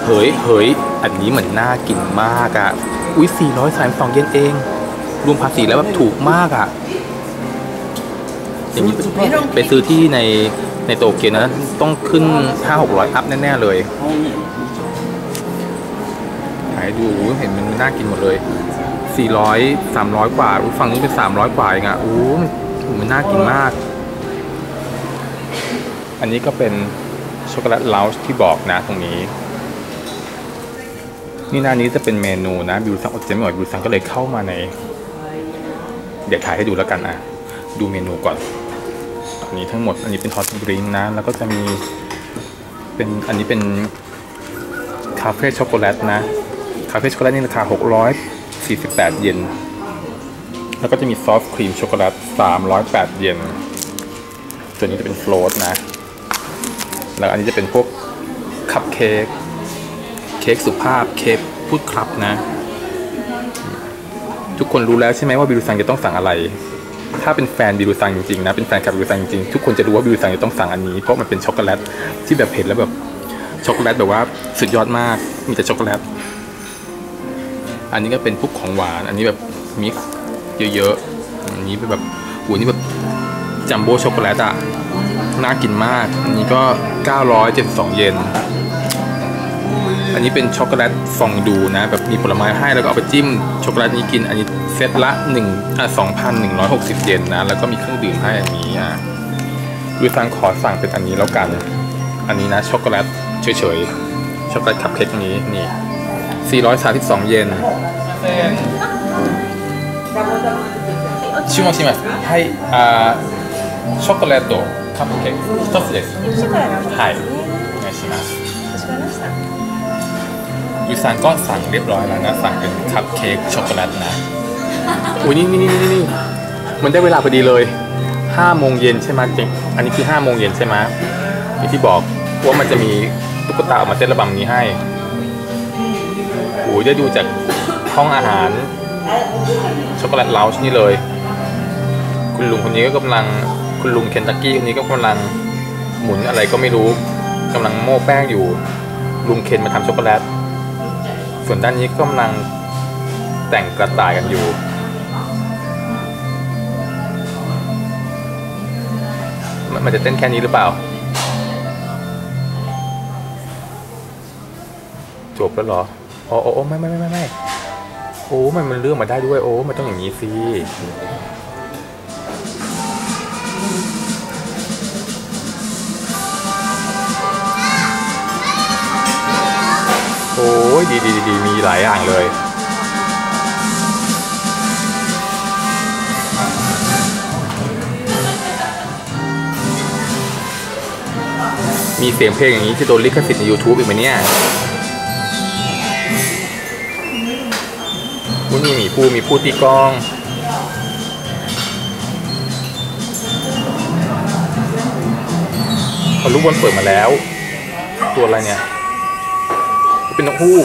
เฮ้ยอันนี้เหมือนน่ากินมากอ่ะอุ้ย432 เยนเองรวมภาษีแล้วแบบถูกมากอ่ะอย่างนี้ไปซื้อที่ในโตเกียวนะต้องขึ้น500-600อัพแน่ๆเลยถ่ายดูเห็นมันน่ากินหมดเลย400-300 กว่าฝั่งนี้เป็น300 กว่าเองอ่ะมันน่ากินมากอันนี้ก็เป็นช็อกโกแลตเลาจ์ที่บอกนะตรงนี้นี่หน้านี้จะเป็นเมนูนะบิวซังอดใจไม่ไหวบิวซังก็เลยเข้ามาในเดี๋ยวถ่ายให้ดูแล้วกันอ่ะดูเมนูก่อนอันนี้ทั้งหมดอันนี้เป็นฮอตดริงก์นะแล้วก็จะมีเป็นอันนี้เป็นคาเฟ่ช็อกโกแลตนะคาเฟ่ช็อกโกแลตนี่ราคา648 เยนแล้วก็จะมีซอสครีมช็อกโกแลต308 เยนส่วนนี้จะเป็นโฟลตนะแล้วอันนี้จะเป็นพวกคัพเค้กสุภาพเค้กพูดครับนะทุกคนรู้แล้วใช่ไหมว่าบิวซังจะต้องสั่งอะไรถ้าเป็นแฟนบิวซังจริงๆนะเป็นแฟนกับบิวซังจริงๆทุกคนจะรู้ว่าบิวซังจะต้องสั่งอันนี้เพราะมันเป็นช็อกโกแลตที่แบบเห็นแล้วแบบช็อกโกแลตแบบว่าสุดยอดมากมีแต่ช็อกโกแลตอันนี้ก็เป็นพวกของหวานอันนี้แบบมิกซ์เยอะๆอันนี้เป็นแบบนี่แบบจัมโบ้ช็อกโกแลตอ่ะน่ากินมากอันนี้ก็972 เยนอันนี้เป็นช็อกโกแลตฟองดูนะแบบมีผลไม้ให้แล้วก็เอาไปจิ้มช็อกโกแลตนี้กินอันนี้เซตละ2,160 เยนนะแล้วก็มีเครื่องดื่มให้อันนี้วิซังขอสั่งเป็นอันนี้แล้วกันอันนี้นะช็อกโกแลตเฉยๆช็อกโกแลตคัพเค้กนี้นี่432 เยนชิมますはいショコレートカップケーキ1つですはいお願いしますยูซังก็สั่งเรียบร้อยแล้วนะสั่งเป็นคัพเค้กช็อกโกแลตนะอุ้ยนี่มันได้เวลาพอดีเลย5 โมงเย็นใช่ไหมจริงอันนี้คือ5 โมงเย็นใช่ไหมที่บอกว่ามันจะมีตุ๊กตาออกมาเต้นระบำนี้ให้โอ้ยได้ดูจากห้องอาหารช็อกโกแลตเลาจ์นี่เลยคุณลุงคนนี้ก็กำลังคุณลุงเคนตักกี้คนนี้ก็กำลังหมุนอะไรก็ไม่รู้กำลังโม้แป้งอยู่ลุงเคนมาทำช็อกโกแลตส่วนด้านนี้กำลังแต่งกระต่ายกันอยู่มันจะเต้นแค่นี้หรือเปล่าจบแล้วเหรอโอ้ไม่โอ้มันเลื่อนมาได้ด้วยโอ้มันต้องอย่างนี้สิโอ้ยดีมีหลายอย่างเลยมีเสียงเพลงอย่างนี้ที่โดนลิขสิทธิ์ใน YouTube อีกไหมเนี่ยนี่มีผู้ตีกลองเขาลูกบอลเปิดมาแล้วตัวอะไรเนี่ยเป็นนกฮูก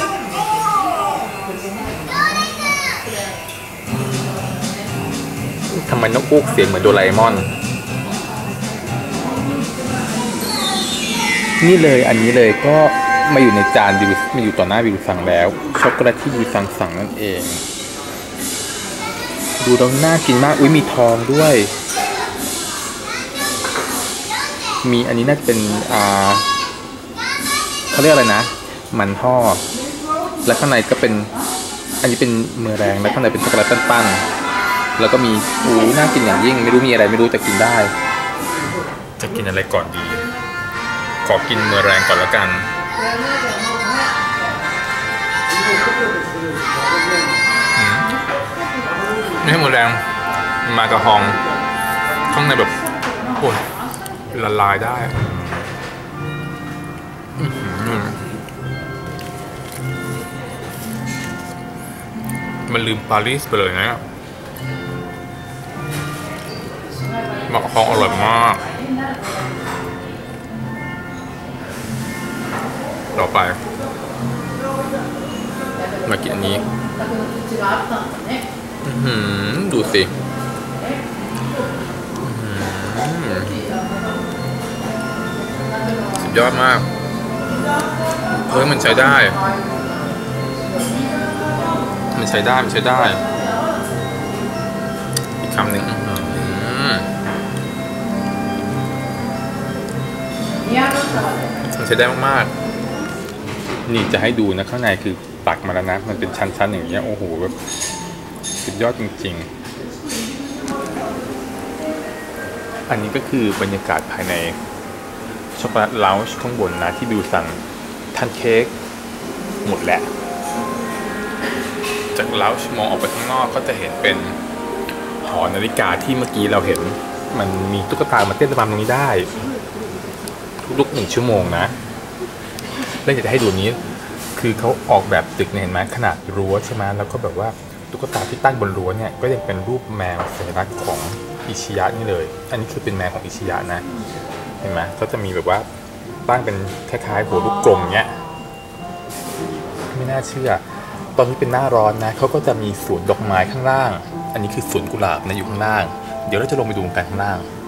ทำไมนกฮูกเสียงเหมือนโดราเอมอนนี่เลยอันนี้เลยก็มาอยู่ในจานบิวมาอยู่ต่อหน้าบิวสั่งแล้วช็อกโกแลตที่บิวสั่งนั่นเองดูแล้วน่ากินมากอุ้ยมีทองด้วยมีอันนี้น่าจะเป็นเขาเรียกอะไรนะมันทอดและข้างในก็เป็นอันนี้เป็นเมอแรงและข้างในเป็นช็อกโกแลตปั้นๆแล้วก็มีน่ากินอย่างยิ่งไม่รู้มีอะไรไม่รู้แต่กินได้จะกินอะไรก่อนดีขอกินเมอแรงก่อนแล้วกันไม่ใช่เมอแรงมากระหองข้างในแบบโอ้ยละลายได้มันลืมปารีสไปเลยนะมะกะฮองอร่อยมากต่อไปมากินอันนี้ดูสิสุดยอดมากเฮ้ยมันใช้ได้อีกคำหนึ่งมันใช้ได้มากๆนี่จะให้ดูนะข้างในคือตักมาแล้วนะมันเป็นชั้นๆอย่างเงี้ยโอ้โหแบบสุดยอดจริงๆอันนี้ก็คือบรรยากาศภายในช็อกโกแลตลาวจ์ข้างบนนะที่บิวสั่งทานเค้กหมดแหละจากลาวจ์มองออกไปข้างนอกก็จะเห็นเป็นหอนาฬิกาที่เมื่อกี้เราเห็นมันมีตุ๊กตามาเต้นระบำตรงนี้ได้ทุกๆ1 ชั่วโมงนะแล้วจะให้ดูนี้คือเขาออกแบบตึกเห็นไหมขนาดรั้วใช่ไหมแล้วก็แบบว่าตุ๊กตาที่ตั้งบนรั้วเนี่ยก็ยังเป็นรูปแมวสัญลักษณ์ของอิชิยะนี่เลยอันนี้คือเป็นแมวของอิชิยะนะเห็นไหมเขาจะมีแบบว่าตั้งเป็นคล้ายๆหัวลูกกลมเนี้ยไม่น่าเชื่อตอนนี้เป็นหน้าร้อนนะเขาก็จะมีสวนดอกไม้ข้างล่างอันนี้คือสวนกุหลาบนะอยู่ข้างล่างเดี๋ยวเราจะลงไปดูกันข้างล่าง